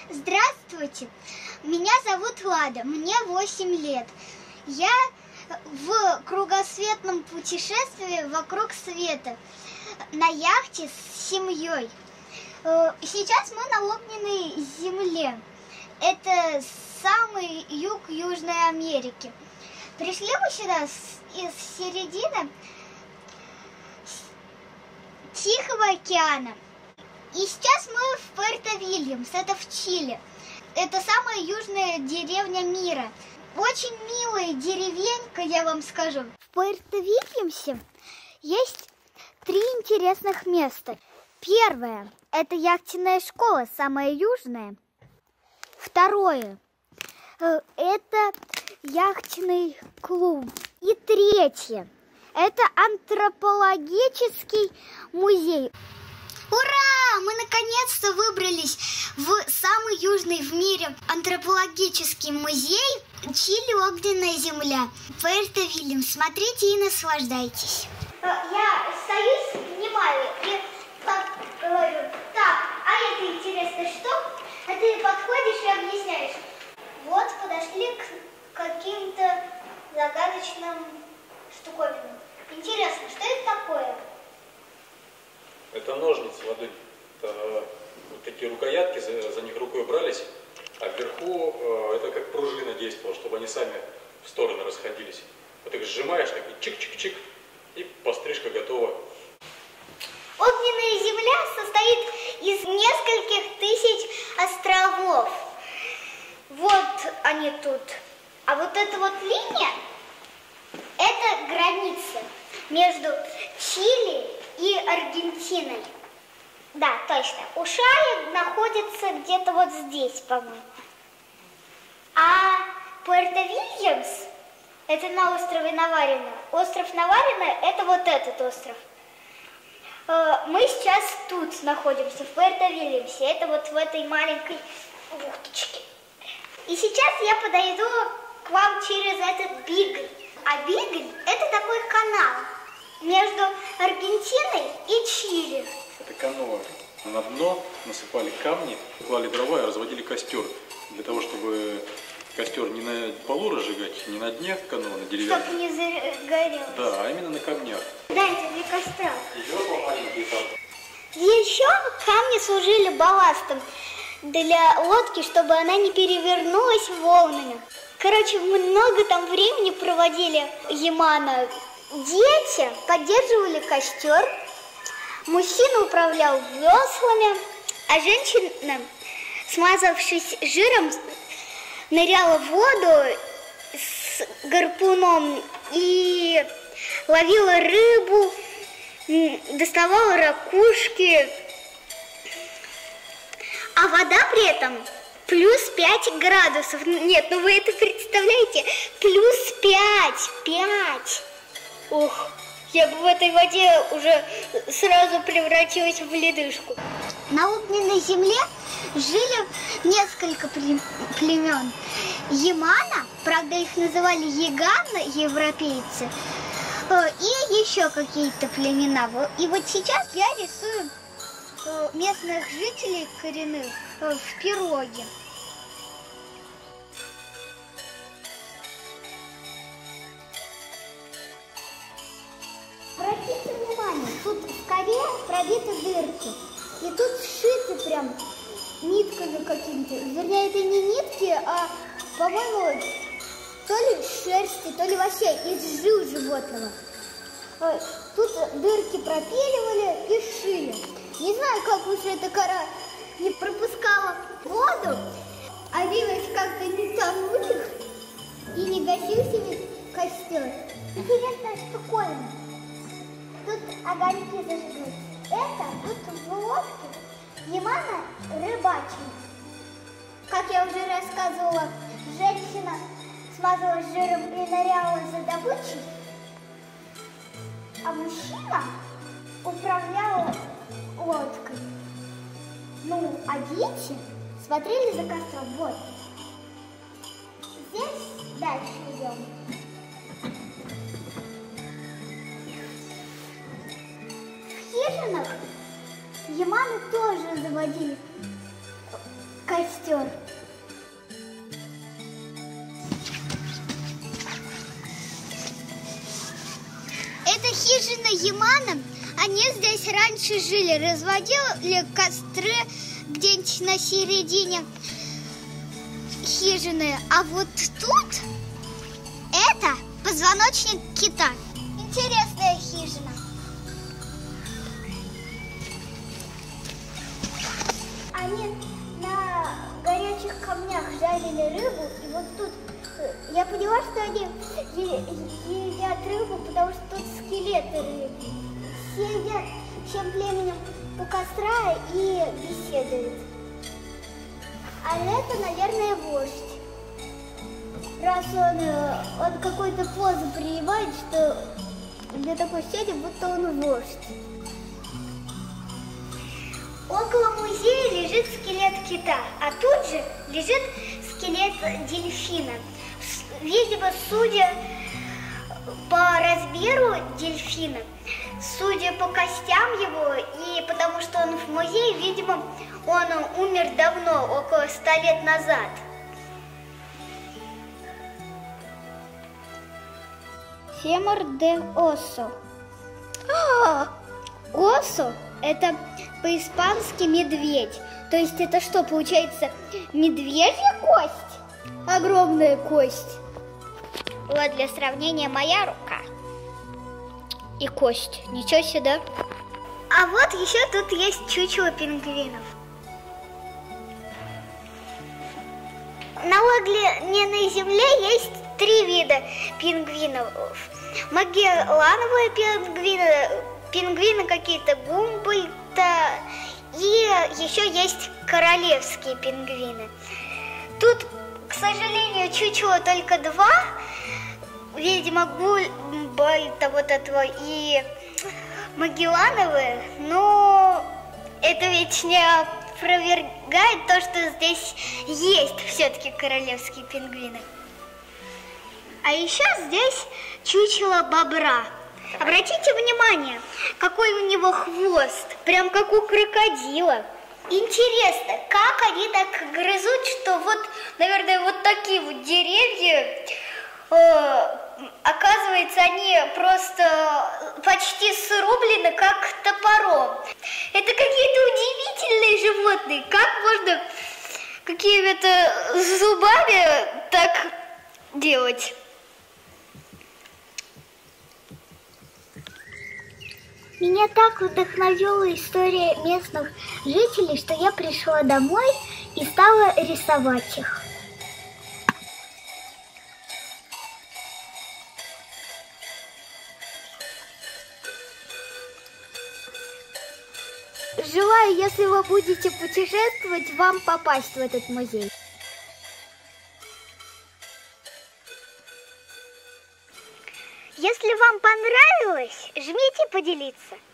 Здравствуйте, меня зовут Лада, мне 8 лет. Я в кругосветном путешествии вокруг света на яхте с семьей. Сейчас мы на огненной земле. Это самый юг Южной Америки. Пришли мы сюда из середины Тихого океана. И сейчас мы в Пуэрто-Вильямс, это в Чили. Это самая южная деревня мира. Очень милая деревенька, я вам скажу. В Пуэрто-Вильямсе есть 3 интересных места. Первое – это яхтенная школа, самая южная. Второе – это яхтенный клуб. И третье – это антропологический музей. Ура! Мы наконец-то выбрались в самый южный в мире антропологический музей Чили огненная земля. Пуэрто-Вильямс. Смотрите и наслаждайтесь. Я стою, снимаю и говорю: так, а это интересно что? А ты подходишь и объясняешь. Вот подошли к каким-то загадочным штуковинам. Интересно, что это такое? Это ножницы, ладонь. Это вот такие рукоятки, за них рукой брались, а вверху это как пружина действовала, чтобы они сами в стороны расходились. Вот их сжимаешь, так и чик-чик-чик, и пострижка готова. Огненная земля состоит из нескольких тысяч островов. Вот они тут. А вот эта вот линия, это граница между Чили и Аргентиной. Да, точно. Ушай находится где-то вот здесь, по-моему. А Пуэрто-Вильямс – это на острове Наварино. Остров Наварино – это вот этот остров. Мы сейчас тут находимся, в Пуэрто-Вильямсе. Это вот в этой маленькой бухточке. И сейчас я подойду к вам через этот бигль. А бигль – это такой канал между Аргентиной и Чили. Это каноэ. На дно насыпали камни, клали дрова и разводили костер. Для того, чтобы костер не на полу разжигать, не на дне каноэ, на деревянном. Чтобы не загорелось. Да, а именно на камнях. Да, это для костра. Еще маленькие камни. Еще камни служили балластом для лодки, чтобы она не перевернулась волнами. Короче, мы много там времени проводили. Ямана. Дети поддерживали костер, мужчина управлял веслами, а женщина, смазавшись жиром, ныряла в воду с гарпуном и ловила рыбу, доставала ракушки. А вода при этом плюс 5 градусов. Нет, ну вы это представляете? Плюс 5. Ох, я бы в этой воде уже сразу превратилась в ледышку. На огненной земле жили несколько племен. Ямана, правда их называли Ягана, европейцы, и еще какие-то племена. И вот сейчас я рисую местных жителей коренных в пироге. Обратите внимание, тут в коре пробиты дырки. И тут сшиты прям нитками какими-то. Вернее, это не нитки, а, по-моему, то ли шерсти, то ли вообще из жил животного. Тут дырки пропиливали и шили. Не знаю, как уже эта кора не пропускала воду, а вилась как-то не тонуть их и не гасился костер. Интересная штуковина. Тут огоньки зажигаются. Это тут в лодке Ямана рыбачила. Как я уже рассказывала, женщина смазалась жиром и ныряла за добычей, а мужчина управлял лодкой. Ну, а дети смотрели за костром. Вот. Здесь дальше идем. В хижинах Яманы тоже заводили костер. Это хижина Ямана. Они здесь раньше жили, разводили костры где-нибудь на середине хижины. А вот тут это позвоночник кита. Интересная хижина. Они на горячих камнях жарили рыбу, и вот тут я поняла, что они едят рыбу, потому что тут скелеты рыбы. Все едят всем племенем у костра и беседуют. А это, наверное, вождь. Раз он какой-то позу принимает, что для такой сидит, будто он вождь. Около музея лежит скелет кита, а тут же лежит скелет дельфина. Видимо, судя по размеру дельфина, судя по костям его и потому что он в музее, видимо, он умер давно, около 100 лет назад. Фемор де осо. Осо – это по-испански медведь. То есть это что, получается, медвежья кость? Огромная кость. Вот для сравнения моя рука и кость. Ничего себе, да? А вот еще тут есть чучело пингвинов. На огненной земле есть 3 вида пингвинов. Магеллановые пингвины, пингвины какие-то Гумбольдта, и еще есть королевские пингвины. Тут, к сожалению, чучело только 2, видимо, Гумбольдта вот этого и Магеллановые, но это ведь не опровергает то, что здесь есть все-таки королевские пингвины. А еще здесь чучело бобра. Обратите внимание, какой у него хвост, прям как у крокодила. Интересно, как они так грызут, что вот, наверное, вот такие вот деревья, оказывается, они просто почти срублены как топором. Это какие-то удивительные животные. Как можно какими-то зубами так делать? Меня так вдохновила история местных жителей, что я пришла домой и стала рисовать их. Желаю, если вы будете путешествовать, вам попасть в этот музей. Если вам понравилось, жмите поделиться.